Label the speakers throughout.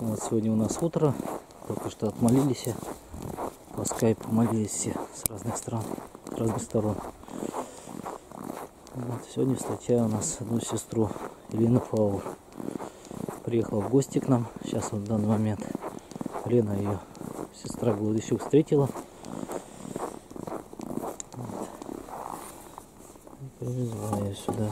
Speaker 1: Вот сегодня у нас утро, только что отмолились, по скайпу молились все с разных стран, с разных сторон. Вот, сегодня встречаю у нас одну сестру, Елену Фаур. Приехала в гости к нам, сейчас вот в данный момент. Лена, ее сестра Гладыщук, встретила. Вот. Привезла ее сюда.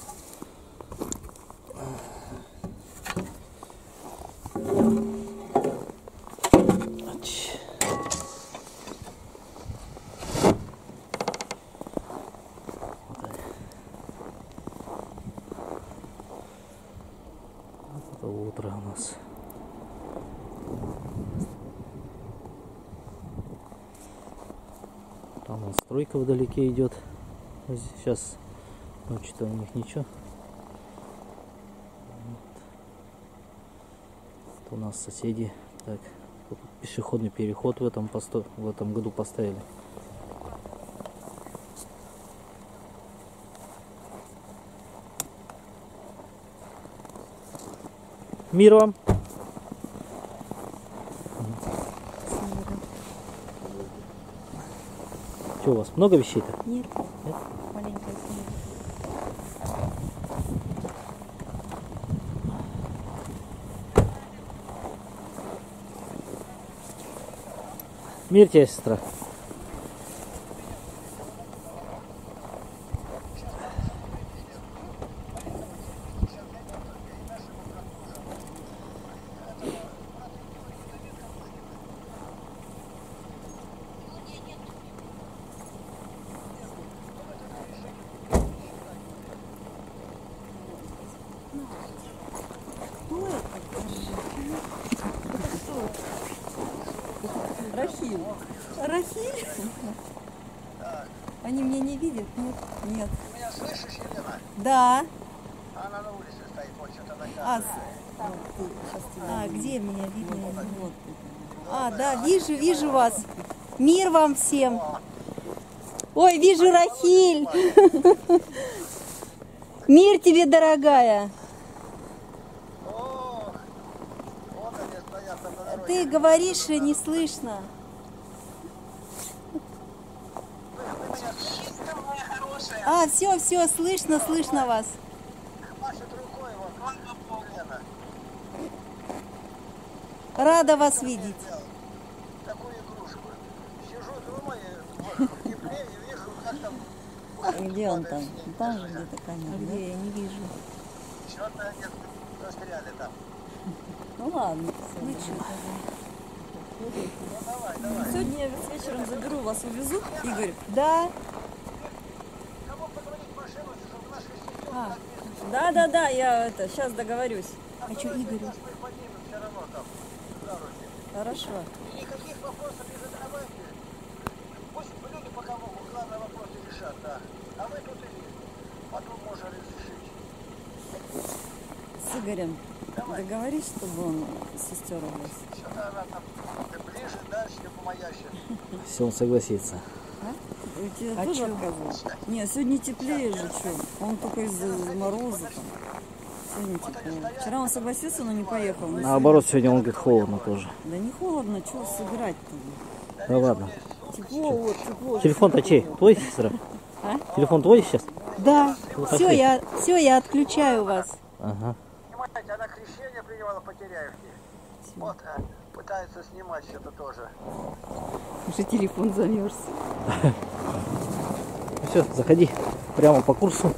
Speaker 1: Это утро у нас. Там вон стройка вдалеке идет. Сейчас ночью-то у них ничего. Вот. Это у нас соседи. Так, пешеходный переход в этом году поставили. Мир вам! Что у вас, много вещей-то?
Speaker 2: Нет.
Speaker 1: Нет?
Speaker 2: Маленькая сумка.
Speaker 1: Мир тебе, сестра.
Speaker 2: Рахиль. Рахиль? Они меня не видят? Нет. Нет.
Speaker 3: Ты меня слышишь, Елена?
Speaker 2: Да.
Speaker 3: Она на улице стоит, вот что-то такая.
Speaker 2: Где меня видно? Да, вижу вас. Мир вам всем. Ой, вижу Рахиль. Мир тебе, дорогая.
Speaker 3: Ох, вот они стоят на дороге.
Speaker 2: Ты говоришь, не слышно.
Speaker 3: Вы меня слышите, моя хорошая?
Speaker 2: Все, слышно вас.
Speaker 3: Машет рукой, вот, Лена.
Speaker 2: Рада вас видеть.
Speaker 3: Такую игрушку. Сижу, думаю, в тепле и вижу, как там...
Speaker 4: Где он там? Там же где-то камера.
Speaker 2: Где? Я не вижу.
Speaker 3: Чего-то нет, застряли там.
Speaker 4: Ну ладно.
Speaker 3: Давай.
Speaker 4: Сегодня я с вечером заберу вас, увезу, Игорь.
Speaker 2: Да.
Speaker 3: Кому позвонить машину, чтобы наши сидели?
Speaker 4: Да, я сейчас договорюсь.
Speaker 2: А что, Игорю?
Speaker 3: Нас мы поднимем все равно там, за руки.
Speaker 4: Хорошо.
Speaker 3: И никаких вопросов не задавайте. Пусть люди пока могут, главный вопрос решат, да. А мы тут и потом можем разрешить.
Speaker 4: С Игорем договорись, чтобы он сестер увез.
Speaker 3: Что-то она там ближе, дальше, помоящая.
Speaker 1: Все, он согласится.
Speaker 4: У тебя
Speaker 2: А
Speaker 4: тоже
Speaker 2: чё?
Speaker 4: отказывал? Нет, сегодня теплее же, что? Он только из-за мороза там. Сегодня теплее. Вчера он согласился, но не поехал. Но
Speaker 1: Наоборот, сегодня он говорит, холодно тоже.
Speaker 4: Да не холодно, что сыграть-то?
Speaker 1: Да ладно.
Speaker 4: Тепло, вот, тепло.
Speaker 1: Телефон-то чей? Твой, сестра? Телефон твой сейчас?
Speaker 2: Да.
Speaker 1: Ну,
Speaker 2: Все, я отключаю вас.
Speaker 1: Ага.
Speaker 3: Понимаете, она крещение принимала по Теряевке. Вот, пытается снимать что-то тоже.
Speaker 2: Уже телефон замерз.
Speaker 1: Все, заходи прямо по курсу.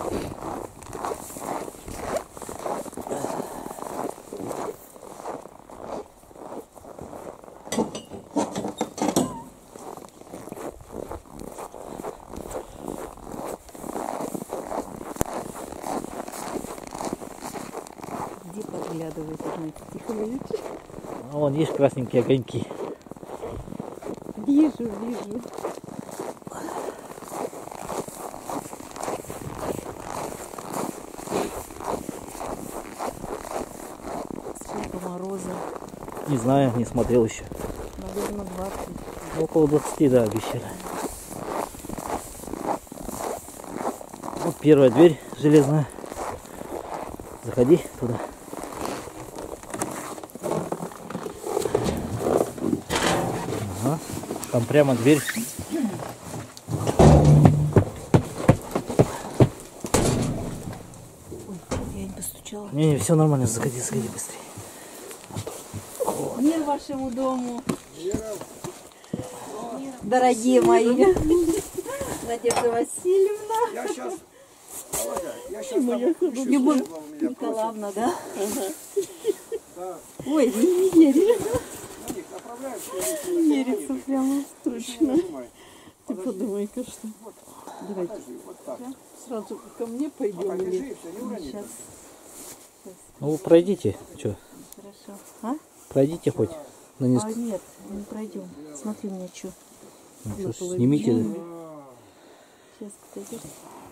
Speaker 2: Где подглядывает, Игнатий Тихонович?
Speaker 1: А вон есть красненькие огоньки.
Speaker 2: Вижу. Сколько мороза?
Speaker 1: Не знаю, не смотрел еще.
Speaker 2: Наверное, 20.
Speaker 1: Около 20, да, обещали. Вот первая дверь железная. Заходи туда. Там прямо дверь.
Speaker 2: Я не постучала.
Speaker 1: Не, все нормально, заходи быстрее.
Speaker 2: Мир вашему дому. Дорогие мои. Надежда Васильевна.
Speaker 3: Я сейчас...
Speaker 2: Любовь Николаевна, да? Ой, не веришь. Не верится прямо.
Speaker 4: Точно. Ты подумай-ка, что. Давайте сразу ко мне пойдем. Или...
Speaker 2: Сейчас.
Speaker 1: Ну, пройдите. Что?
Speaker 2: Хорошо. А?
Speaker 1: Пройдите хоть на
Speaker 2: А
Speaker 1: несколько.
Speaker 2: нет, не пройдем. Смотри у меня что.
Speaker 1: Ну, что, снимите.
Speaker 2: Сейчас, подожди.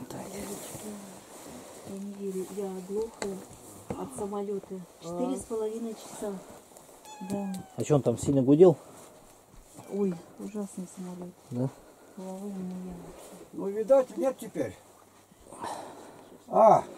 Speaker 2: Я не верю, я оглохла от самолета. 4,5 часа. Да.
Speaker 1: А что он там сильно гудел?
Speaker 2: Ой, ужасный самолет.
Speaker 1: Да?
Speaker 2: Головой у меня вообще.
Speaker 3: Ну, видать, нет теперь. А,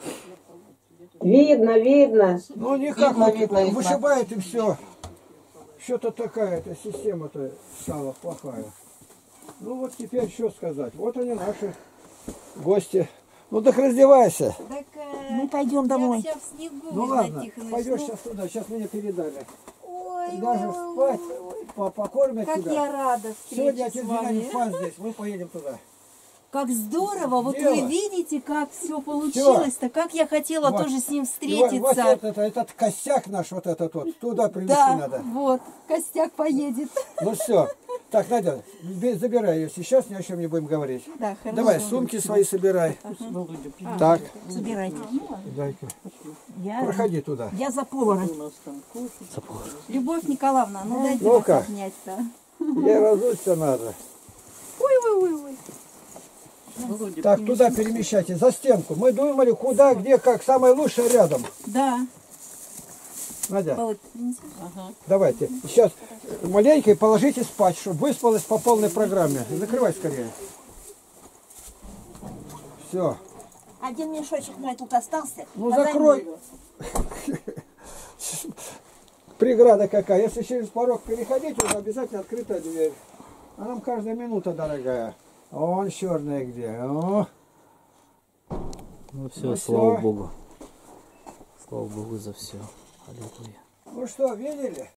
Speaker 5: Видно.
Speaker 3: ну никак,
Speaker 5: Видно.
Speaker 3: вышибает и все. Что-то такая эта система-то стала плохая. Ну вот теперь что сказать. Вот они наши гости. Ну так раздевайся.
Speaker 2: Так,
Speaker 5: Мы пойдем домой.
Speaker 2: Я вся в снегу,
Speaker 3: Ну
Speaker 2: Видно,
Speaker 3: ладно,
Speaker 2: Тихоныч.
Speaker 3: пойдешь
Speaker 2: Ну,
Speaker 3: сейчас туда. Сейчас меня передали.
Speaker 2: Ой,
Speaker 3: Даже
Speaker 2: ой,
Speaker 3: спать,
Speaker 2: ой, ой.
Speaker 3: покормят
Speaker 2: Как
Speaker 3: тебя.
Speaker 2: я рада
Speaker 3: Сегодня
Speaker 2: встрече
Speaker 3: отец
Speaker 2: с
Speaker 3: Геннадий
Speaker 2: вами.
Speaker 3: спать здесь. Мы поедем туда.
Speaker 2: Как здорово, вот
Speaker 3: Дело.
Speaker 2: вы видите, как все получилось-то, как я хотела
Speaker 3: Вот.
Speaker 2: тоже с ним
Speaker 3: И вот
Speaker 2: встретиться.
Speaker 3: этот косяк наш, вот этот вот, туда привезти
Speaker 2: Да,
Speaker 3: надо.
Speaker 2: вот, костяк поедет.
Speaker 3: Ну все. Так, Надя, забирай ее. Сейчас ни о чем не будем говорить.
Speaker 2: Да, хорошо.
Speaker 3: Давай, сумки свои собирай. Так,
Speaker 5: Собирайте.
Speaker 3: дай-ка.
Speaker 5: Я
Speaker 3: Проходи туда.
Speaker 5: за повара.
Speaker 2: Любовь Николаевна, ну дайте
Speaker 3: Ну-ка.
Speaker 2: вас обнять-то.
Speaker 3: Ей разуться надо.
Speaker 2: Ой, ой, ой, ой.
Speaker 3: Так, туда перемещайте, за стенку. Мы думали, куда, где, как. Самое лучшее рядом.
Speaker 2: Да.
Speaker 3: Надя,
Speaker 2: Володь, принеси.
Speaker 3: давайте. Сейчас маленькой положите спать, чтобы выспалась по полной программе. Закрывай скорее. Все.
Speaker 5: Один мешочек мой тут остался.
Speaker 3: Ну
Speaker 5: Подай
Speaker 3: закрой.
Speaker 5: мне его.
Speaker 3: Преграда какая. Если через порог переходить, то обязательно открытая дверь. А нам каждая минута дорогая. Он черная где. О.
Speaker 1: Ну все,
Speaker 3: Ну
Speaker 1: слава
Speaker 3: всё.
Speaker 1: Богу. Слава Богу за все. Аллилуйя.
Speaker 3: Ну что, видели?